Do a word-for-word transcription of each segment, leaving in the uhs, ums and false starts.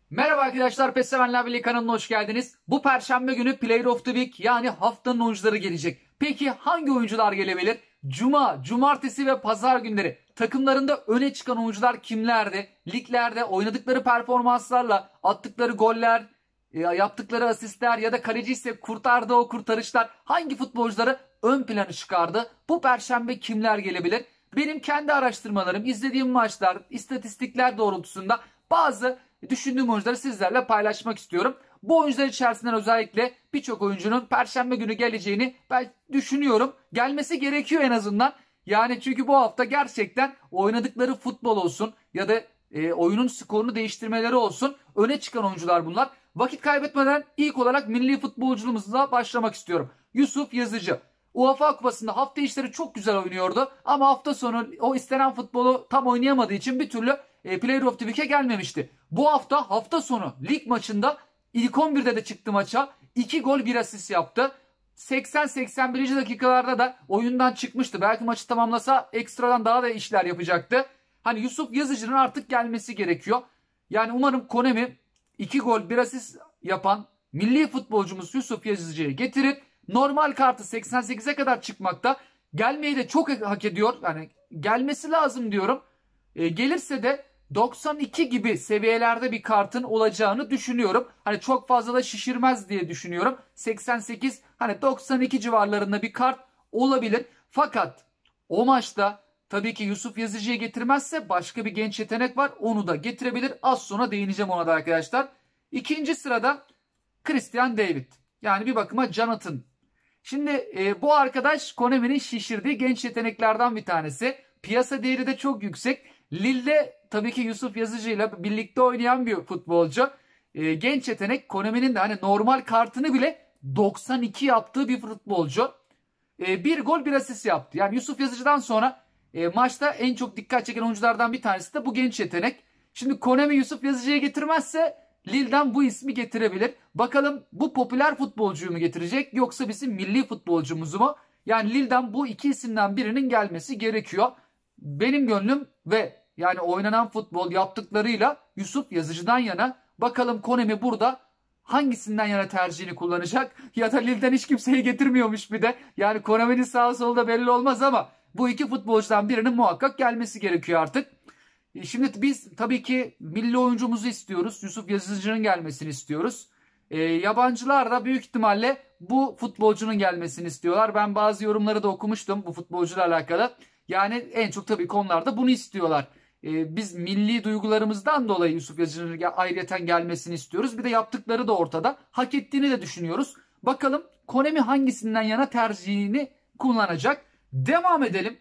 Merhaba arkadaşlar, PES Sevenler Birliği kanalına hoş geldiniz. Bu perşembe günü Player of the Week yani haftanın oyuncuları gelecek. Peki hangi oyuncular gelebilir? Cuma, cumartesi ve pazar günleri takımlarında öne çıkan oyuncular kimlerdi? Liglerde oynadıkları performanslarla attıkları goller, yaptıkları asistler ya da kaleci ise kurtardığı o kurtarışlar hangi futbolcuları ön plana çıkardı? Bu perşembe kimler gelebilir? Benim kendi araştırmalarım, izlediğim maçlar, istatistikler doğrultusunda bazı düşündüğüm oyuncuları sizlerle paylaşmak istiyorum. Bu oyuncular içerisinden özellikle birçok oyuncunun perşembe günü geleceğini ben düşünüyorum. Gelmesi gerekiyor en azından. Yani çünkü bu hafta gerçekten oynadıkları futbol olsun ya da e, oyunun skorunu değiştirmeleri olsun öne çıkan oyuncular bunlar. Vakit kaybetmeden ilk olarak milli futbolculuğumuzla başlamak istiyorum. Yusuf Yazıcı. UEFA Kupası'nda hafta içleri çok güzel oynuyordu ama hafta sonu o istenen futbolu tam oynayamadığı için bir türlü e, Player of the Week'e gelmemişti. Bu hafta hafta sonu lig maçında ilk on birde de çıktı maça. iki gol bir asist yaptı. seksen seksen birinci dakikalarda da oyundan çıkmıştı. Belki maçı tamamlasa ekstradan daha da işler yapacaktı. Hani Yusuf Yazıcı'nın artık gelmesi gerekiyor. Yani umarım Konami iki gol bir asist yapan milli futbolcumuz Yusuf Yazıcı'yı getirir. Normal kartı seksen sekize kadar çıkmakta. Gelmeyi de çok hak ediyor. Yani gelmesi lazım diyorum. E, gelirse de doksan iki gibi seviyelerde bir kartın olacağını düşünüyorum. Hani çok fazla da şişirmez diye düşünüyorum. seksen sekiz hani doksan iki civarlarında bir kart olabilir. Fakat o maçta tabii ki Yusuf Yazıcı'yı getirmezse başka bir genç yetenek var. Onu da getirebilir. Az sonra değineceğim ona da arkadaşlar. İkinci sırada Christian David. Yani bir bakıma Jonathan. Şimdi e, bu arkadaş Konami'nin şişirdiği genç yeteneklerden bir tanesi. Piyasa değeri de çok yüksek. Lille'de tabii ki Yusuf Yazıcı ile birlikte oynayan bir futbolcu. E, genç yetenek. Konami'nin de hani normal kartını bile doksan iki yaptığı bir futbolcu. E, bir gol bir asist yaptı. Yani Yusuf Yazıcı'dan sonra e, maçta en çok dikkat çeken oyunculardan bir tanesi de bu genç yetenek. Şimdi Konami Yusuf Yazıcı'yı getirmezse Lille'den bu ismi getirebilir. Bakalım bu popüler futbolcuyu mu getirecek yoksa bizim milli futbolcumuzu mu? Yani Lille'den bu iki isimden birinin gelmesi gerekiyor. Benim gönlüm ve yani oynanan futbol yaptıklarıyla Yusuf Yazıcı'dan yana. Bakalım Konami burada hangisinden yana tercihini kullanacak? Ya da Lille'den hiç kimseyi getirmiyormuş bir de. Yani Konami'nin sağı solu da belli olmaz ama bu iki futbolcudan birinin muhakkak gelmesi gerekiyor artık. Şimdi biz tabii ki milli oyuncumuzu istiyoruz. Yusuf Yazıcı'nın gelmesini istiyoruz. E, yabancılar da büyük ihtimalle bu futbolcunun gelmesini istiyorlar. Ben bazı yorumları da okumuştum bu futbolcuyla alakalı. Yani en çok tabii konularda bunu istiyorlar. E, biz milli duygularımızdan dolayı Yusuf Yazıcı'nın ayrıyeten gelmesini istiyoruz. Bir de yaptıkları da ortada. Hak ettiğini de düşünüyoruz. Bakalım Konami hangisinden yana tercihini kullanacak. Devam edelim.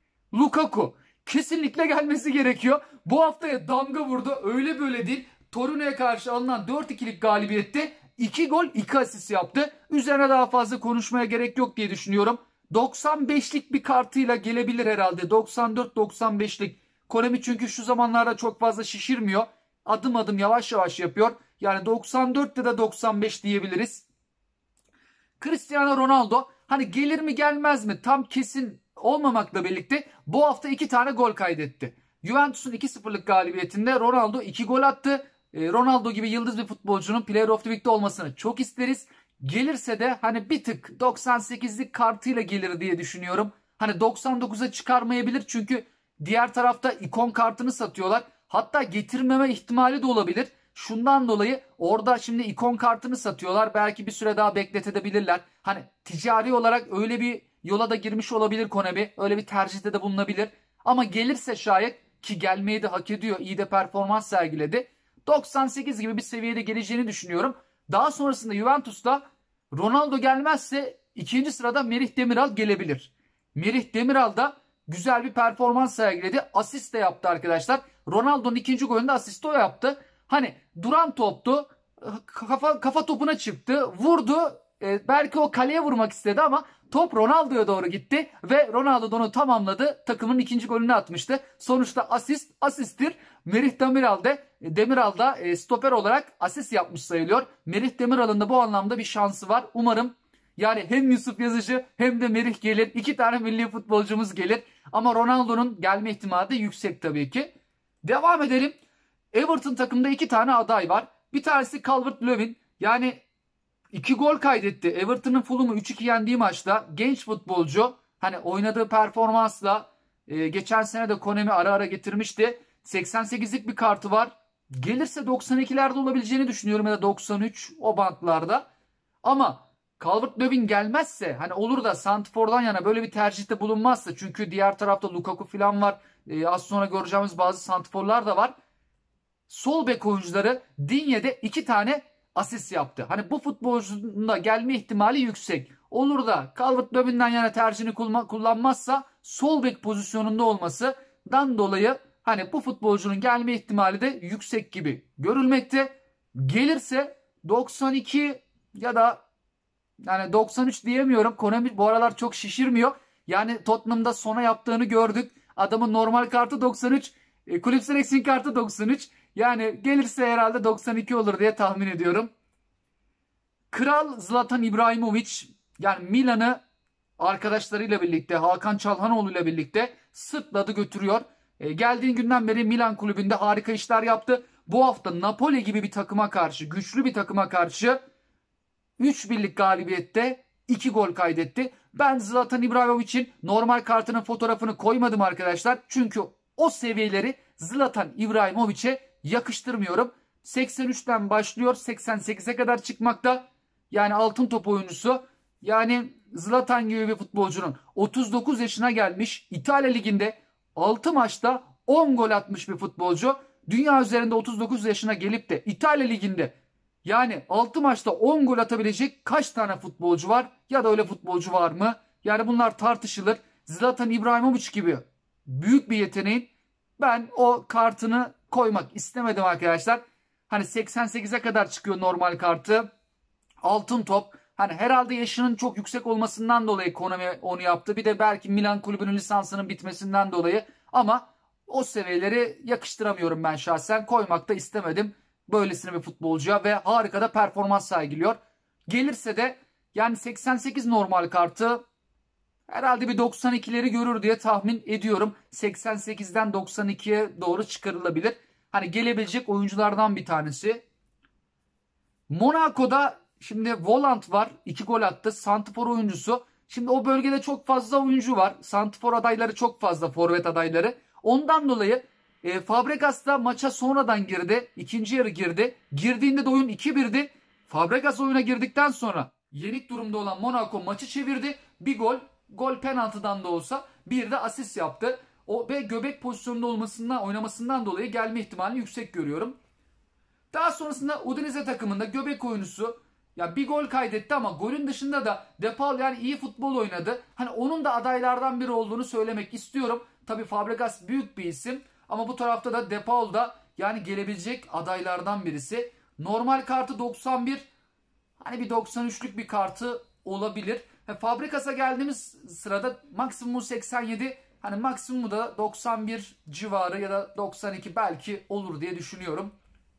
Lukaku. Kesinlikle gelmesi gerekiyor. Bu haftaya damga vurdu. Öyle böyle değil. Torino'ya karşı alınan dört ikilik galibiyette iki gol iki asist yaptı. Üzerine daha fazla konuşmaya gerek yok diye düşünüyorum. doksan beşlik bir kartıyla gelebilir herhalde. doksan dört doksan beşlik. Konami çünkü şu zamanlarda çok fazla şişirmiyor. Adım adım yavaş yavaş yapıyor. Yani doksan dört ya da doksan beş diyebiliriz. Cristiano Ronaldo hani gelir mi gelmez mi tam kesin olmamakla birlikte bu hafta iki tane gol kaydetti. Juventus'un iki sıfırlık galibiyetinde Ronaldo iki gol attı. Ronaldo gibi yıldız bir futbolcunun Player of the Week'te olmasını çok isteriz. Gelirse de hani bir tık doksan sekizlik kartıyla gelir diye düşünüyorum. Hani doksan dokuza çıkarmayabilir çünkü diğer tarafta ikon kartını satıyorlar. Hatta getirmeme ihtimali de olabilir. Şundan dolayı orada şimdi ikon kartını satıyorlar. Belki bir süre daha bekletebilirler. Hani ticari olarak öyle bir yola da girmiş olabilir Konami. Öyle bir tercihte de bulunabilir. Ama gelirse şayet ki gelmeyi de hak ediyor. İyi de performans sergiledi. doksan sekiz gibi bir seviyede geleceğini düşünüyorum. Daha sonrasında Juventus'ta Ronaldo gelmezse ikinci sırada Merih Demiral gelebilir. Merih Demiral da güzel bir performans sergiledi. Asist de yaptı arkadaşlar. Ronaldo'nun ikinci golünde asist o yaptı. Hani duran toptu. Kafa, kafa topuna çıktı. Vurdu. E, belki o kaleye vurmak istedi ama top Ronaldo'ya doğru gitti. Ve Ronaldo onu tamamladı. Takımın ikinci golünü atmıştı. Sonuçta asist asisttir. Merih Demiral de Demiral da e, stoper olarak asist yapmış sayılıyor. Merih Demiral'ın da bu anlamda bir şansı var. Umarım yani hem Yusuf Yazıcı hem de Merih gelir. İki tane milli futbolcumuz gelir. Ama Ronaldo'nun gelme ihtimali de yüksek tabii ki. Devam edelim. Everton takımda iki tane aday var. Bir tanesi Calvert-Lewin. Yani iki gol kaydetti. Everton'ın Fulham'ı üç iki yendiği maçta genç futbolcu. Hani oynadığı performansla e, geçen sene de Konemi ara ara getirmişti. seksen sekizlik bir kartı var. Gelirse doksan ikilerde olabileceğini düşünüyorum ya da doksan üç o bantlarda. Ama Calvert-Lewin gelmezse hani olur da Santifor'dan yana böyle bir tercihte bulunmazsa, çünkü diğer tarafta Lukaku falan var. E, az sonra göreceğimiz bazı Santifor'lar da var. Sol bek oyuncuları Digne'de iki tane asist yaptı. Hani bu futbolcunun da gelme ihtimali yüksek. Olur da Calvert-Lewin'den yana tercihini kullanmazsa sol bek pozisyonunda olmasından dolayı hani bu futbolcunun gelme ihtimali de yüksek gibi görülmekte. Gelirse doksan iki ya da yani doksan üç diyemiyorum. Konami bu aralar çok şişirmiyor. Yani Tottenham'da sona yaptığını gördük. Adamın normal kartı doksan üç, e, kulüp seleksiyon kartı doksan üç. Yani gelirse herhalde doksan iki olur diye tahmin ediyorum. Kral Zlatan İbrahimovic yani Milan'ı arkadaşlarıyla birlikte, Hakan Çalhanoğlu ile birlikte sırtladı götürüyor. E, geldiğin günden beri Milan kulübünde harika işler yaptı. Bu hafta Napoli gibi bir takıma karşı, güçlü bir takıma karşı üç birlik galibiyette iki gol kaydetti. Ben Zlatan İbrahimovic'in normal kartının fotoğrafını koymadım arkadaşlar. Çünkü o seviyeleri Zlatan İbrahimovic'e yakıştırmıyorum. seksen üçten başlıyor, seksen sekize kadar çıkmakta. Yani altın top oyuncusu. Yani Zlatan gibi bir futbolcunun otuz dokuz yaşına gelmiş, İtalya Ligi'nde altı maçta on gol atmış bir futbolcu. Dünya üzerinde otuz dokuz yaşına gelip de İtalya Ligi'nde yani altı maçta on gol atabilecek kaç tane futbolcu var? Ya da öyle futbolcu var mı? Yani bunlar tartışılır. Zlatan İbrahimovic gibi büyük bir yeteneğin ben o kartını koymak istemedim arkadaşlar. Hani seksen sekize kadar çıkıyor normal kartı. Altın top. Hani herhalde yaşının çok yüksek olmasından dolayı Konami onu yaptı. Bir de belki Milan kulübünün lisansının bitmesinden dolayı. Ama o seviyeleri yakıştıramıyorum ben şahsen. Koymak da istemedim böylesine bir futbolcuya ve harika da performans sergiliyor. Gelirse de yani seksen sekiz normal kartı herhalde bir doksan ikileri görür diye tahmin ediyorum. seksen sekizden doksan ikiye doğru çıkarılabilir. Hani gelebilecek oyunculardan bir tanesi. Monaco'da şimdi Volant var. iki gol attı. Santifor oyuncusu. Şimdi o bölgede çok fazla oyuncu var. Santifor adayları çok fazla. Forvet adayları. Ondan dolayı e, Fabregas da maça sonradan girdi. İkinci yarı girdi. Girdiğinde de oyun iki birdi. Fabregas oyuna girdikten sonra yenik durumda olan Monaco maçı çevirdi. Bir gol. Gol penaltıdan da olsa bir de asist yaptı. O ve göbek pozisyonunda olmasından, oynamasından dolayı gelme ihtimalini yüksek görüyorum. Daha sonrasında Udinese takımında göbek oyuncusu ya bir gol kaydetti ama golün dışında da De Paul yani iyi futbol oynadı. Hani onun da adaylardan biri olduğunu söylemek istiyorum. Tabii Fabregas büyük bir isim ama bu tarafta da De Paul da yani gelebilecek adaylardan birisi. Normal kartı doksan bir, hani bir doksan üçlük bir kartı olabilir. Yani Fabregas'a geldiğimiz sırada maksimumu seksen yedi, hani maksimumu da doksan bir civarı ya da doksan iki belki olur diye düşünüyorum.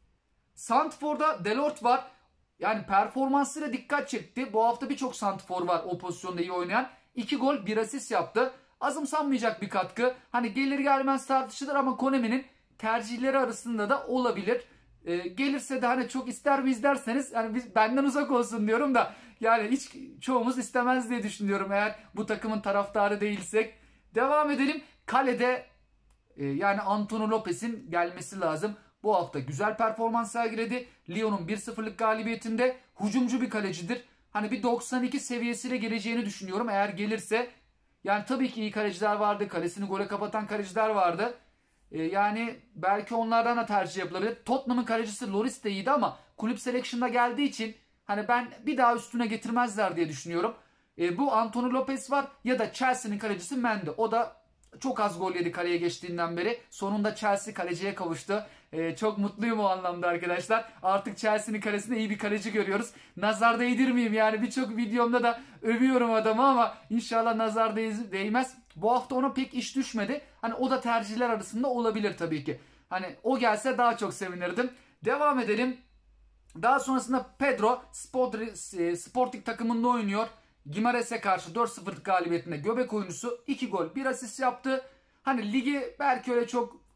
Santifor'da Delort var. Yani performansıyla dikkat çekti. Bu hafta birçok santifor var o pozisyonda iyi oynayan. iki gol bir asist yaptı. Azımsanmayacak bir katkı. Hani gelir gelmez tartışılır ama Konami'nin tercihleri arasında da olabilir. Ee, gelirse de hani çok ister mi izlerseniz yani biz, benden uzak olsun diyorum da yani hiç çoğumuz istemez diye düşünüyorum eğer bu takımın taraftarı değilsek. Devam edelim. Kalede e, yani Antonio Lopez'in gelmesi lazım. Bu hafta güzel performans sergiledi. Lyon'un bir sıfırlık galibiyetinde hücumcu bir kalecidir. Hani bir doksan iki seviyesiyle geleceğini düşünüyorum eğer gelirse. Yani tabii ki iyi kaleciler vardı. Kalesini gole kapatan kaleciler vardı. Ee, yani belki onlardan da tercih yapılabilir. Tottenham'ın kalecisi Lloris de iyiydi ama kulüp selection'da geldiği için hani ben bir daha üstüne getirmezler diye düşünüyorum. Ee, bu Antonio Lopez var ya da Chelsea'nin kalecisi Mendy. O da çok az gol yedi kaleye geçtiğinden beri. Sonunda Chelsea kaleciye kavuştu. Ee, çok mutluyum o anlamda arkadaşlar. Artık Chelsea'nin kalesinde iyi bir kaleci görüyoruz. Nazar değdirmeyeyim yani birçok videomda da övüyorum adamı ama inşallah nazar değmez. Bu hafta ona pek iş düşmedi. Hani o da tercihler arasında olabilir tabii ki. Hani o gelse daha çok sevinirdim. Devam edelim. Daha sonrasında Pedro Sporting takımında oynuyor. Gimares'e karşı dört sıfırlık galibiyetinde göbek oyuncusu iki gol bir asist yaptı. Hani ligi belki öyle çok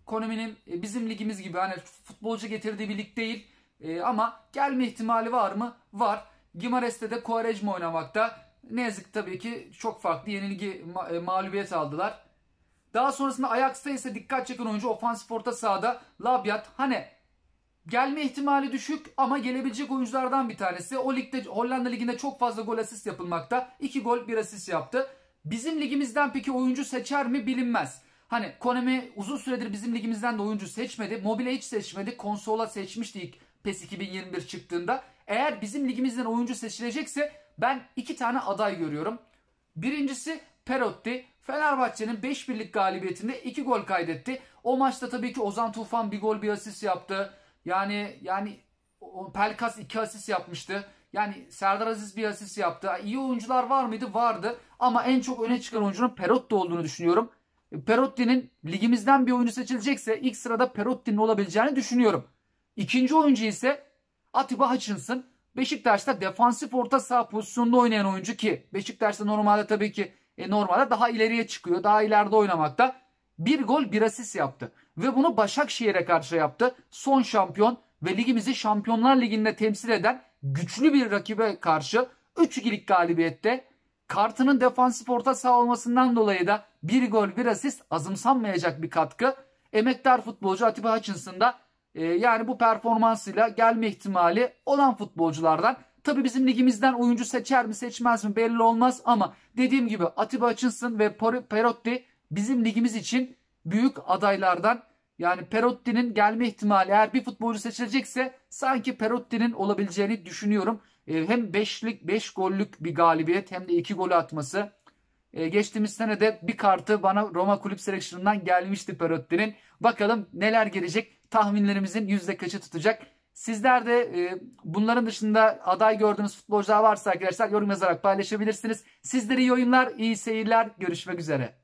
Konami'nin e, bizim ligimiz gibi hani futbolcu getirdiği bir lig değil. E, ama gelme ihtimali var mı? Var. Gimares'te de Quaresma oynamakta. Ne yazık tabii ki çok farklı yenilgi ma- e, mağlubiyet aldılar. Daha sonrasında Ajax'ta ise dikkat çeken oyuncu ofansif orta sahada Labiat. Hani gelme ihtimali düşük ama gelebilecek oyunculardan bir tanesi. O ligde, Hollanda liginde çok fazla gol asist yapılmakta. iki gol bir asist yaptı. Bizim ligimizden peki oyuncu seçer mi bilinmez. Hani Konami uzun süredir bizim ligimizden de oyuncu seçmedi. Mobile hiç seçmedi. Konsola seçmişti ilk PES iki bin yirmi bir çıktığında. Eğer bizim ligimizden oyuncu seçilecekse ben iki tane aday görüyorum. Birincisi Perotti. Fenerbahçe'nin beş birlik galibiyetinde iki gol kaydetti. O maçta tabii ki Ozan Tufan bir gol bir asist yaptı. Yani yani Pelkas iki asist yapmıştı. Yani Serdar Aziz bir asist yaptı. İyi oyuncular var mıydı? Vardı. Ama en çok öne çıkan oyuncunun Perotti olduğunu düşünüyorum. Perotti'nin ligimizden bir oyuncu seçilecekse ilk sırada Perotti'nin olabileceğini düşünüyorum. İkinci oyuncu ise Atiba Hutchinson. Beşiktaş'ta defansif orta saha pozisyonunda oynayan oyuncu ki Beşiktaş'ta normalde tabii ki e, normalde daha ileriye çıkıyor. Daha ileride oynamakta. Bir gol bir asist yaptı. Ve bunu Başakşehir'e karşı yaptı. Son şampiyon ve ligimizi Şampiyonlar Ligi'nde temsil eden güçlü bir rakibe karşı üç ikilik galibiyette kartının defansif orta saha olmasından dolayı da bir gol bir asist azımsanmayacak bir katkı. Emektar futbolcu Atiba Hutchinson'da e, yani bu performansıyla gelme ihtimali olan futbolculardan. Tabi bizim ligimizden oyuncu seçer mi seçmez mi belli olmaz ama dediğim gibi Atiba Hutchinson ve Perotti bizim ligimiz için büyük adaylardan. Yani Perotti'nin gelme ihtimali eğer bir futbolcu seçilecekse sanki Perotti'nin olabileceğini düşünüyorum. E, hem beşlik beş gollük bir galibiyet hem de iki golü atması. E, geçtiğimiz sene de bir kartı bana Roma Kulüp Selection'dan gelmişti Perotti'nin. Bakalım neler gelecek, tahminlerimizin yüzde kaçı tutacak. Sizler de e, bunların dışında aday gördüğünüz futbolcular varsa arkadaşlar yorum yazarak paylaşabilirsiniz. Sizlere iyi oyunlar, iyi seyirler, görüşmek üzere.